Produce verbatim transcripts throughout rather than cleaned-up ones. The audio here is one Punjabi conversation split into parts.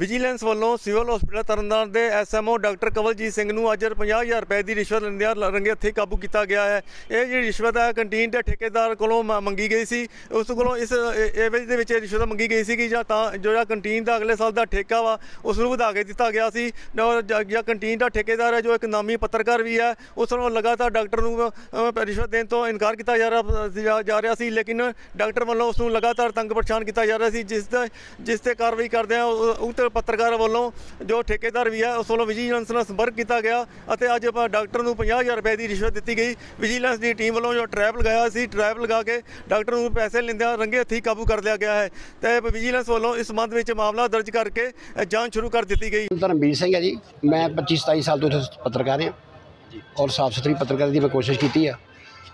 ਵਿਜੀਲੈਂਸ ਵੱਲੋਂ ਸਿਵਲ ਹਸਪਤਾਲ ਤਰਨਤਾਰਨ ਦੇ ਐਸਐਮਓ ਡਾਕਟਰ ਕਵਲਜੀਤ ਸਿੰਘ ਨੂੰ ਅੱਜ ਪੰਜਾਹ ਹਜ਼ਾਰ ਰੁਪਏ ਦੀ ਰਿਸ਼ਵਤ ਲੈਂਦਿਆਂ ਰੰਗੇ ਹੱਥੀਂ ਕਾਬੂ ਕੀਤਾ ਗਿਆ ਹੈ। ਇਹ ਜਿਹੜੀ ਰਿਸ਼ਵਤ ਹੈ ਕੰਟੀਨ ਦੇ ਠੇਕੇਦਾਰ ਕੋਲੋਂ ਮੰਗੀ ਗਈ ਸੀ। ਉਸ ਕੋਲੋਂ ਇਸ ਏਵਜ ਦੇ ਵਿੱਚ ਰਿਸ਼ਵਤ ਮੰਗੀ ਗਈ ਸੀ ਕਿ ਜਾਂ ਤਾਂ ਜਿਹੜਾ ਕੰਟੀਨ ਦਾ ਅਗਲੇ ਸਾਲ ਦਾ ਠੇਕਾ ਵਾ ਉਸ ਨੂੰ ਵਧਾ ਕੇ ਦਿੱਤਾ ਗਿਆ ਸੀ। ਜਾਂ ਕੰਟੀਨ ਦਾ ਠੇਕੇਦਾਰ ਹੈ ਜੋ ਇੱਕ ਨਾਮੀ ਪੱਤਰਕਾਰ ਵੀ ਹੈ, ਉਸ ਨੂੰ ਲਗਾਤਾਰ ਡਾਕਟਰ ਨੂੰ ਰਿਸ਼ਵਤ ਦੇਣ ਤੋਂ ਇਨਕਾਰ ਕੀਤਾ ਜਾ ਰਿਹਾ ਜਾ ਰਿਹਾ ਸੀ, ਲੇਕਿਨ ਡਾਕਟਰ ਵੱਲੋਂ ਉਸ ਨੂੰ ਲਗਾਤਾਰ ਤੰਗ ਪਰੇਸ਼ਾਨ ਕੀਤਾ ਜਾ ਰਿਹਾ ਸੀ, ਜਿਸ ਦਾ ਜਿਸ 'ਤੇ ਕਾਰਵਾਈ ਕਰਦਿਆਂ ਉਕਤ ਪੱਤਰਕਾਰ ਵੱਲੋਂ ਜੋ ਠੇਕੇਦਾਰ ਵੀ ਹੈ ਉਸ ਵੱਲੋਂ ਵਿਜੀਲੈਂਸ ਨਾਲ ਸੰਪਰਕ ਕੀਤਾ ਗਿਆ ਅਤੇ ਅੱਜ ਡਾਕਟਰ ਨੂੰ ਪੰਜਾਹ ਹਜ਼ਾਰ ਰੁਪਏ ਦੀ ਰਿਸ਼ਵਤ ਦਿੱਤੀ ਗਈ। ਵਿਜੀਲੈਂਸ ਦੀ ਟੀਮ ਵੱਲੋਂ ਜੋ ਟਰੈਪ ਲਗਾਇਆ ਸੀ, ਟਰੈਪ ਲਗਾ ਕੇ ਡਾਕਟਰ ਨੂੰ ਪੈਸੇ ਲੈਂਦਿਆਂ ਰੰਗੇ ਹੱਥੀਂ ਕਾਬੂ ਕਰ ਲਿਆ ਗਿਆ ਹੈ ਤੇ ਵਿਜੀਲੈਂਸ ਵੱਲੋਂ ਇਸ ਸੰਬੰਧ ਵਿੱਚ ਮਾਮਲਾ ਦਰਜ ਕਰਕੇ ਜਾਂਚ ਸ਼ੁਰੂ ਕਰ ਦਿੱਤੀ ਗਈ। ਧਰਮਵੀਰ ਸਿੰਘ ਹੈ ਜੀ, ਮੈਂ ਪੱਚੀ ਸਤਾਈ ਸਾਲ ਤੋਂ ਇੱਥੇ ਪੱਤਰਕਾਰ ਹਾਂ ਔਰ ਸਾਫ ਸੁਥਰੀ ਪੱਤਰਕਾਰੀ ਦੀ ਮੈਂ ਕੋਸ਼ਿਸ਼ ਕੀਤੀ ਆ।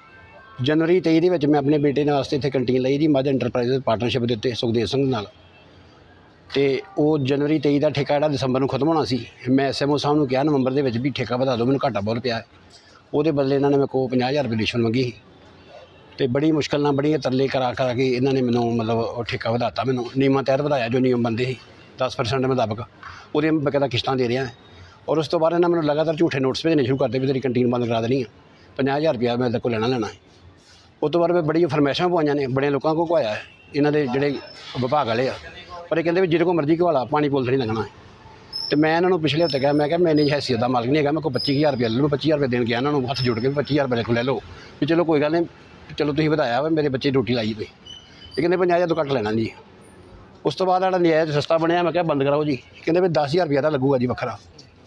ਜਨਵਰੀ ਤੇਈ ਦੇ ਵਿੱਚ ਮੈਂ ਆਪਣੇ ਬੇਟੇ ਨਾਲ ਵਾਸਤੇ ਇੱਥੇ ਕੰਟੀਨ ਲਈ ਜੀ ਮਾਝਾ ਇੰਟਰਪ੍ਰਾਈਜ਼ ਪਾਰਟਨਰਸ਼ਿਪ ਦੇ ਉੱਤੇ ਸੁਖਦੇਵ ਸਿੰਘ ਨਾਲ, ਅਤੇ ਉਹ ਜਨਵਰੀ ਤੇਈ ਦਾ ਠੇਕਾ ਜਿਹੜਾ ਦਸੰਬਰ ਨੂੰ ਖਤਮ ਹੋਣਾ ਸੀ। ਮੈਂ ਐਸ ਐਮ ਓ ਸਾਹਿਬ ਨੂੰ ਕਿਹਾ ਨਵੰਬਰ ਦੇ ਵਿੱਚ ਵੀ ਠੇਕਾ ਵਧਾ ਦਿਓ, ਮੈਨੂੰ ਘਾਟਾ ਬਹੁਤ ਪਿਆ। ਉਹਦੇ ਬਦਲੇ ਇਹਨਾਂ ਨੇ ਮੇਰੇ ਕੋਲ ਪੰਜਾਹ ਹਜ਼ਾਰ ਰੁਪਏ ਰਿਸ਼ਵਤ ਮੰਗੀ ਸੀ ਅਤੇ ਬੜੀ ਮੁਸ਼ਕਿਲ ਨਾਲ ਬੜੀਆਂ ਤਰਲੇ ਕਰਾ ਕਰਾ ਕੇ ਇਹਨਾਂ ਨੇ ਮੈਨੂੰ ਮਤਲਬ ਉਹ ਠੇਕਾ ਵਧਾਤਾ। ਮੈਨੂੰ ਨਿਯਮਾਂ ਤਹਿਤ ਵਧਾਇਆ, ਜੋ ਨਿਯਮ ਬੰਦੇ ਸੀ ਦਸ ਪਰਸੈਂਟ ਮੁਤਾਬਕ, ਉਹਦੀਆਂ ਬਕਾਇਦਾ ਕਿਸ਼ਤਾਂ ਦੇ ਰਿਹਾ। ਔਰ ਉਸ ਤੋਂ ਬਾਅਦ ਇਹਨਾਂ ਮੈਨੂੰ ਲਗਾਤਾਰ ਝੂਠੇ ਨੋਟਿਸ ਭੇਜਣੇ ਸ਼ੁਰੂ ਕਰਦੇ ਵੀ ਤੇਰੀ ਕੰਟੀਨ ਬੰਦ ਕਰਾ ਦੇਣੀ ਆ, ਪੰਜਾਹ ਹਜ਼ਾਰ ਰੁਪਇਆ ਮੈਂ ਤੇਰੇ ਕੋਲ ਲੈਣਾ ਲੈਣਾ ਹੈ। ਉਸ ਤੋਂ ਬਾਅਦ ਮੈਂ ਬੜੀਆਂ ਫਰਮੈਸ਼ਾਂ ਪਵਾਈਆਂ ਨੇ, ਬੜੇ ਲੋਕਾਂ ਕੋਲ ਘੁਆਇਆ ਇਹਨਾਂ ਦੇ ਜਿਹੜੇ ਵਿਭਾਗ ਵਾਲੇ ਆ, ਪਰ ਇਹ ਕਹਿੰਦੇ ਵੀ ਜਿਹਦੇ ਕੋਲ ਮਰਜ਼ੀ ਘੁਆਲਾ, ਪਾਣੀ ਪੁੱਲ ਨਹੀਂ ਲੱਗਣਾ। ਅਤੇ ਮੈਂ ਇਹਨਾਂ ਨੂੰ ਪਿਛਲੇ ਹਫ਼ਤੇ ਕਿਹਾ, ਮੈਂ ਕਿਹਾ ਮੈਂ ਇੰਨੀ ਹੈਸੀਅਤ ਦਾ ਮਾਲਕ ਨਹੀਂ ਹੈਗਾ, ਮੈਂ ਕੋਲ ਪੱਚੀ ਹਜ਼ਾਰ ਰੁਪਇਆ ਲੈ ਲਓ। ਪੱਚੀ ਹਜ਼ਾਰ ਰੁਪਏ ਦੇਣ ਗਿਆ ਇਹਨਾਂ ਨੂੰ ਹੱਥ ਜੋੜ ਕੇ, ਪੱਚੀ ਹਜ਼ਾਰ ਰੁਪਏ ਕੋਲ ਲੈ ਲਓ ਵੀ ਚਲੋ ਕੋਈ ਗੱਲ ਨਹੀਂ, ਚਲੋ ਤੁਸੀਂ ਵਧਾਇਆ ਵਾ, ਮੇਰੇ ਬੱਚੇ ਰੋਟੀ ਲਾਈ ਪਈ। ਇਹ ਕਹਿੰਦੇ ਪੰਜਾਹ ਹਜ਼ਾਰ ਤੋਂ ਘੱਟ ਲੈਣਾ ਜੀ। ਉਸ ਤੋਂ ਬਾਅਦ ਜਿਹੜਾ ਨਜਾਇਜ਼ ਸਸਤਾ ਬਣਿਆ, ਮੈਂ ਕਿਹਾ ਬੰਦ ਕਰਾਓ ਜੀ। ਕਹਿੰਦੇ ਵੀ ਦਸ ਹਜ਼ਾਰ ਰੁਪਇਆ ਤਾਂ ਲੱਗੂਗਾ ਜੀ ਵੱਖਰਾ।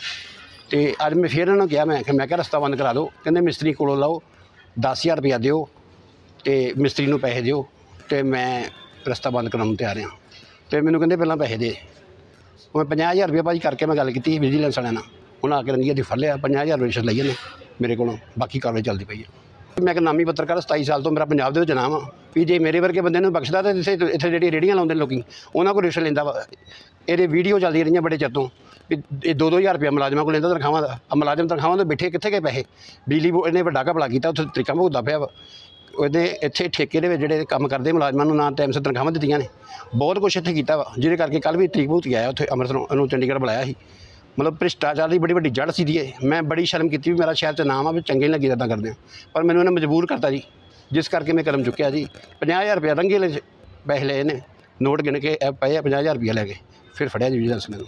ਅਤੇ ਅੱਜ ਮੈਂ ਫਿਰ ਇਹਨਾਂ ਨੂੰ ਕਿਹਾ, ਮੈਂ ਮੈਂ ਕਿਹਾ ਰਸਤਾ ਬੰਦ ਕਰਾ ਦਿਓ। ਕਹਿੰਦੇ ਮਿਸਤਰੀ ਕੋਲੋਂ ਲਾਓ, ਦਸ ਹਜ਼ਾਰ ਰੁਪਇਆ ਦਿਓ ਅਤੇ ਮਿਸਤਰੀ ਨੂੰ ਪੈਸੇ ਦਿਓ ਅਤੇ ਮੈਂ ਰਸਤਾ ਬੰਦ ਕਰਾਉਣ ਨੂੰ ਤਿਆਰ ਹਾਂ। ਅਤੇ ਮੈਨੂੰ ਕਹਿੰਦੇ ਪਹਿਲਾਂ ਪੈਸੇ ਦੇ। ਮੈਂ ਪੰਜਾਹ ਹਜ਼ਾਰ ਰੁਪਏ ਭਾਜੀ ਕਰਕੇ ਮੈਂ ਗੱਲ ਕੀਤੀ ਵਿਜੀਲੈਂਸ ਵਾਲਿਆਂ ਨਾਲ, ਉਹਨਾਂ ਆ ਕੇ ਰੰਗੀ ਹੱਥੀਂ ਫੜ ਲਿਆ, ਪੰਜਾਹ ਹਜ਼ਾਰ ਰਿਸ਼ਵਤ ਲਈ ਇਹਨੇ ਮੇਰੇ ਕੋਲੋਂ। ਬਾਕੀ ਕਾਰਵਾਈ ਚੱਲਦੀ ਪਈ ਹੈ। ਮੈਂ ਇੱਕ ਨਾਮੀ ਪੱਤਰਕਾਰ, ਸਤਾਈ ਸਾਲ ਤੋਂ ਮੇਰਾ ਪੰਜਾਬ ਦੇ ਵਿੱਚ ਨਾਮ ਆ ਵੀ ਜੇ ਮੇਰੇ ਵਰਗੇ ਬੰਦੇ ਨੂੰ ਬਖਸ਼ਦਾ ਤਾਂ ਇੱਥੇ ਇੱਥੇ ਜਿਹੜੀ ਰੇਹੜੀਆਂ ਲਾਉਂਦੇ ਨੇ ਲੋਕੀ, ਉਹਨਾਂ ਕੋਲ ਰਿਸ਼ਵਤ ਲੈਂਦਾ ਵਾ। ਇਹਦੇ ਵੀਡੀਓ ਚੱਲਦੀਆਂ ਰਹੀਆਂ ਬੜੇ ਚਿਰ ਤੋਂ ਵੀ ਇਹ ਦੋ ਦੋ ਹਜ਼ਾਰ ਰੁਪਇਆ ਮੁਲਾਜ਼ਮਾਂ ਕੋਲ ਲੈਂਦਾ ਤਨਖਾਹਾਂ ਦਾ। ਮੁਲਾਜ਼ਮ ਤਨਖਾਹਾਂ ਤੋਂ ਬੈਠੇ ਕਿੱਥੇ ਗਏ ਪੈਸੇ? ਬਿਜਲੀ ਬੋਰਡ ਇਹਨੇ ਵੱਡਾ ਘਪਲਾ ਕੀਤਾ, ਉੱਥੇ ਤਰੀਕਾ ਭੁਗਤਦਾ ਪਿਆ ਵਾ। ਉਹਦੇ ਇੱਥੇ ਠੇਕੇ ਦੇ ਵਿੱਚ ਜਿਹੜੇ ਕੰਮ ਕਰਦੇ ਮੁਲਾਜ਼ਮਾਂ ਨੂੰ ਨਾ ਟਾਈਮ ਸਿਰ ਤਨਖਾਹਾਂ ਦਿੱਤੀਆਂ ਨੇ, ਬਹੁਤ ਕੁਛ ਇੱਥੇ ਕੀਤਾ ਵਾ, ਜਿਹਦੇ ਕਰਕੇ ਕੱਲ੍ਹ ਵੀ ਤਰੀਕ ਭੁਗਤ ਗਿਆ ਉੱਥੇ ਅੰਮ੍ਰਿਤਸਰੋਂ ਉਹਨੂੰ ਚੰਡੀਗੜ੍ਹ ਬੁਲਾਇਆ ਸੀ। ਮਤਲਬ ਭ੍ਰਿਸ਼ਟਾਚਾਰ ਦੀ ਬੜੀ ਵੱਡੀ ਜੜ੍ਹ ਸੀ ਦੀ ਇਹ। ਮੈਂ ਬੜੀ ਸ਼ਰਮ ਕੀਤੀ ਵੀ ਮੇਰਾ ਸ਼ਹਿਰ 'ਚ ਨਾਮ ਆ ਵੀ ਚੰਗੇ ਨਹੀਂ ਲੱਗੀ ਇੱਦਾਂ ਕਰਦੇ ਆ, ਪਰ ਮੈਨੂੰ ਇਹਨੇ ਮਜਬੂਰ ਕਰਤਾ ਜੀ, ਜਿਸ ਕਰਕੇ ਮੈਂ ਕਦਮ ਚੁੱਕਿਆ ਜੀ। ਪੰਜਾਹ ਹਜ਼ਾਰ ਰੁਪਇਆ ਰੰਗੇ ਲੈ ਪੈਸੇ ਲਏ ਨੇ, ਨੋਟ ਗਿਣ ਕੇ ਪਏ ਪੰਜਾਹ ਹਜ਼ਾਰ ਰੁਪਇਆ ਲੈ ਕੇ, ਫਿਰ ਫੜਿਆ ਜੀ ਵਿਜੀਲੈਂਸ ਨੇ।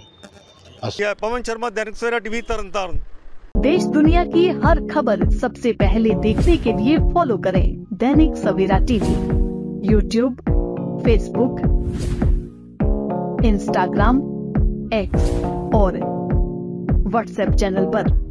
पवन शर्मा, दैनिक सवेरा टीवी, तरनतारन। देश दुनिया की हर खबर सबसे पहले देखने के लिए फॉलो करें Dainik Savera TV, YouTube, Facebook, Instagram, X और व्हाट्सएप चैनल पर।